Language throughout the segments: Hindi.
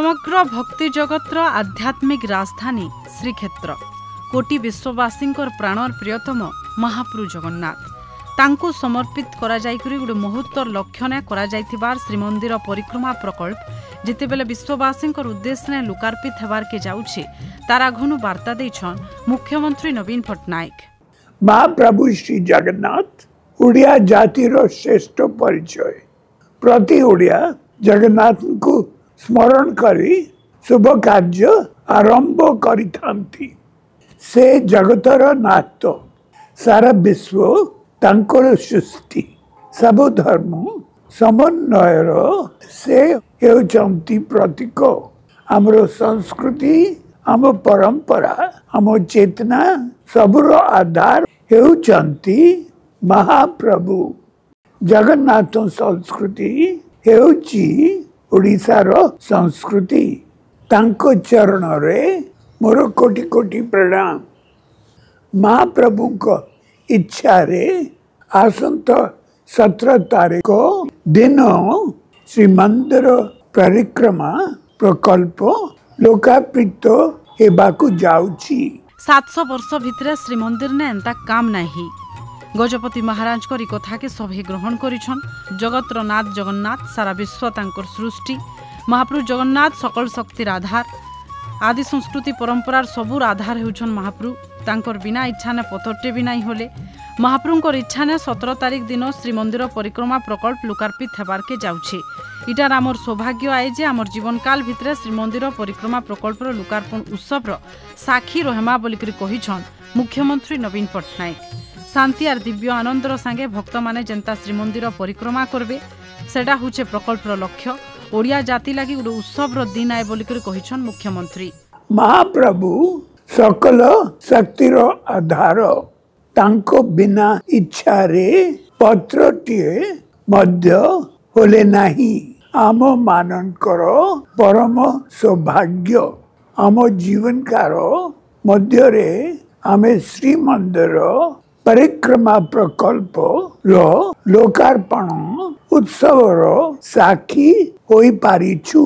समग्र भक्ति जगतर आध्यात्मिक राजधानी श्रीक्षेत्र कोटी विश्ववासी प्राणर प्रियतम महाप्रभु जगन्नाथ तांको समर्पित करा जायकरी गोटे मुहूर्तर लक्षण करा जायथिबार श्रीमंदिर परिक्रमा प्रकल्प जितेबेले विश्ववासी उद्देश्य ने लोकार्पित हेबार के जाउछि तार आघनु वार्ता देछन मुख्यमंत्री नवीन पट्टनायक। महाप्रभु श्री जगन्नाथ ओडिया जातिर श्रेष्ठ परिचय प्रति ओडिया जगन्नाथ को स्मरण करी शुभ कार्य आरंभ करिथांती से जगतर नाथ सारा विश्व तांकर सृष्टि सब धर्म समन्वयर से हेउचंती प्रतीक आमर संस्कृति आम परंपरा आम चेतना सबुर आधार हेउचंती महाप्रभु जगन्नाथ संस्कृति हेउची ओडिशार संस्कृति तांको चरण रे मोर कोटि कोटि प्रणाम। महाप्रभु को इच्छा रे आसंत 17 तारीख को दिन श्रीमंदिर परिक्रमा प्रकल्प लोकार्पित हेबाकु जाउची। 700 वर्ष भितर श्रीमंदिर ने एंता काम नाही गजपति महाराज को कथा के सभी ग्रहण करिछन। जगतर नाथ जगन्नाथ सारा विश्व तांकर सृष्टि महाप्रभु जगन्नाथ सकल शक्तिर आधार आदि संस्कृति परंपरार सबुर आधार हेउछन महाप्रभु तांकर बिना इच्छा ने पथरटे भी नहीं होले महाप्रभुंकर इच्छा ने 17 तारीख दिन श्रीमंदिर परिक्रमा प्रकल्प लोकार्पित हेबार के जाउछे। इटार आमर सौभाग्य आए जे आमर जीवन काल भितर श्रीमंदिर परिक्रमा प्रकल्पर लोकार्पण उत्सव साक्षी रहेमा बोलिकरी कहिछन मुख्यमंत्री नवीन पट्टनायक। शांति और दिव्य आनंदर संगे भक्त माने जनता श्रीमंदिर परिक्रमा करबे सेटा हुचे प्रकल्पर लक्ष्य ओडिया जाति लागि गोटे उत्सव दिन आए बोलिकरी कहिछन मुख्यमंत्री। महाप्रभु सकल शक्तिर आधार तांको बिना इच्छा रे पत्रटिए मध्य होले नाही आम मानकर परम सौभाग्य आम जीवन कार मध्य रे आमे श्रीमंदिर परिक्रमा प्रकल्प रो लोकार्पण उत्सव रो साक्षी होई पारिछु।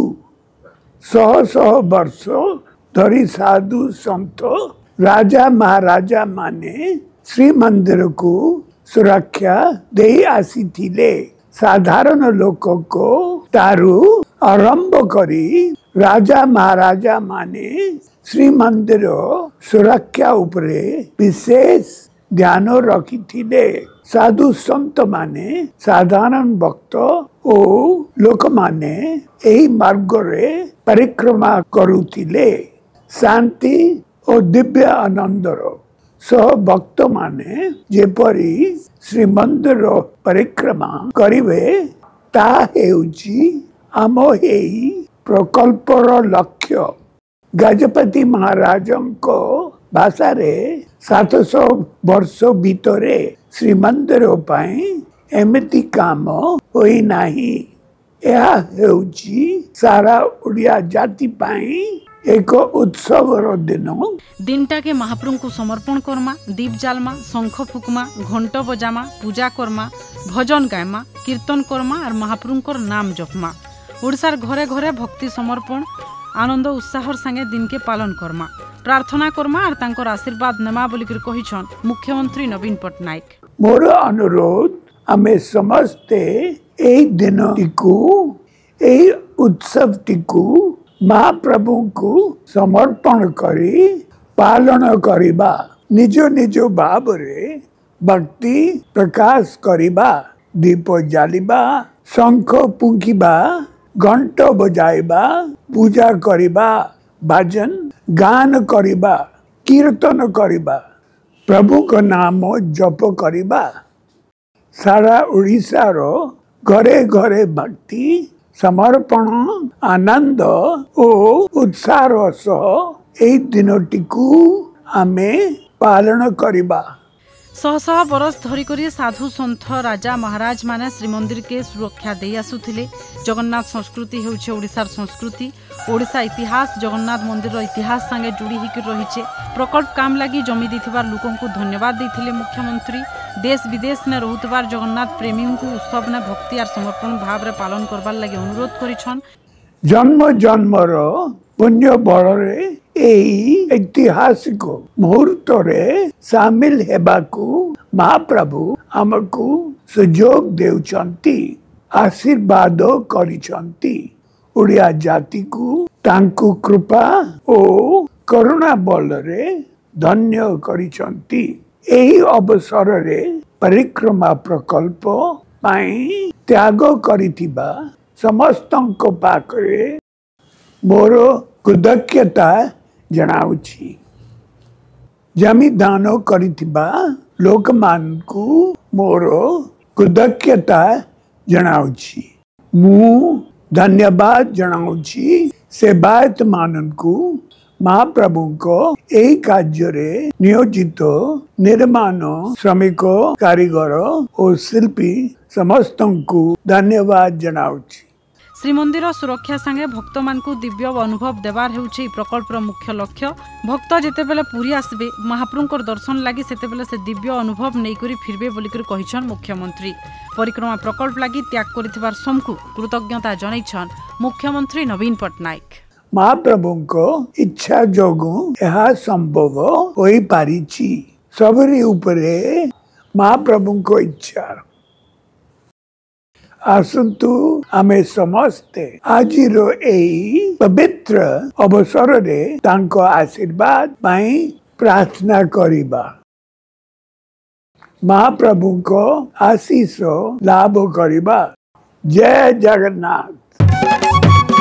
100 वर्ष धरी साधु संत राजा महाराजा माने श्रीमंदिर को सुरक्षा दे आसीथिले साधारण लोक को तारु आरंभ करी राजा महाराजा माने श्रीमंदिर सुरक्षा उपरे विशेष ध्यान रखिथिले। साधु संत माने साधारण भक्त ओ लोक माने एही मार्ग रे परिक्रमा करुथिले शांति और दिव्य आनंदर सह भक्त माने जेपरी श्रीमंदिर परिक्रमा करिवे ता हेउची आम एही प्रकल्पर लक्ष्य। गजपति महाराजंको भाषा रे 700 वर्ष भितरे श्रीमंदिर पाई एमिति काम होई नाही यह हेउची सारा ओडिया जाति पाई एक उत्सव दिनटा के महाप्रभु को समर्पण करमा दीप जालमा शंख फुकमा घंट बजामा पूजा करमा भजन गायमा कीर्तन करमा और महाप्रभुंकर नाम जपमा ओडिशार घरे घरे भक्ति समर्पण आनंद उत्साहर संगे दिन के पालन करमा प्रार्थना करमा और तांकर आशीर्वाद नेमा बोलिकर कहिछन मुख्यमंत्री नवीन पट्टनायक। मोर अनुरोध आमे समस्ते एई दिनटिकु एई उत्सवटिकु महाप्रभु को समर्पण करी पालन करिबा निज निज भाव रे भक्ति प्रकाश करिबा दीप जालिबा शंख फुंकिबा घंट बजाइबा पूजा करिबा भजन गान करिबा कीर्तन करिबा प्रभु को नाम जप करिबा सारा ओडिशा रो घरे घरे भक्ति समर्पण आनंद ओ उत्साह सह एई दिनटिकु आमे पालन करिबा। 100 बरस धरी करी साधु संत राजा महाराज माने श्रीमंदिर के सुरक्षा दे आसुथिले। जगन्नाथ संस्कृति हेउछे ओडिशार संस्कृति ओडिशा इतिहास जगन्नाथ मंदिर इतिहास संगे जुड़ी हिक रहिछे। प्रकल्प काम लगी जमी देथिबार लोकन को धन्यवाद देथिले मुख्यमंत्री। देश विदेश ने रहुतबार जगन्नाथ प्रेमी को उत्सव ने भक्ति और समर्पण भाव रे पालन करबार लगी अनुरोध करिछन। जन्म जन्मर पुण्य बଳରେ ଏହି ऐतिहासिक मुहूर्त रे सामिल हेबाकू महाप्रभु हमकू सुजोग देउचंती आशीर्वाद करिचंती ओडिया जाति को तांकू कृपा ओ करुणा बलरे धन्य करिचंती एही अवसर रे परिक्रमा प्रकल्प पाई त्याग करिथिबा समस्तंको पाखरे मोर कृतज्ञता जनाउछि जमी दान करिथिबा लोकमानकू मोर कृतज्ञता जनाउछि मु धन्यवाद जनाउछि सेवायत माननकू महाप्रभु को एही कार्य नियोजित निर्माण श्रमिक कारीगर और शिल्पी समस्तंकू धन्यवाद जनाउछि श्रीमंदिर सुरक्षा संगे भक्त मानकू दिव्य अनुभव देवार हेउछि प्रकल्पर मुख्य लक्ष्य भक्त जेतेबेले पुरी आसबे महाप्रभुंकर दर्शन लागि सेतेबेले से दिव्य अनुभव नै करी फिरबे बोलिकर कहिछन मुख्यमंत्री परिक्रमा प्रकल्प लागि त्याग करिथिबार समकू कृतज्ञता जनाइछन मुख्यमंत्री नवीन पटनायक महाप्रभु को इच्छा जोगु यह संभव होई पारिछि सबरी उपरे महाप्रभु को इच्छा आसंतु आमे समस्ते आजिरो एई पवित्र अवसर रे तांको आशीर्वाद पाई प्रार्थना करिबा महाप्रभु को आशीष लाभ करिबा जय जगन्नाथ।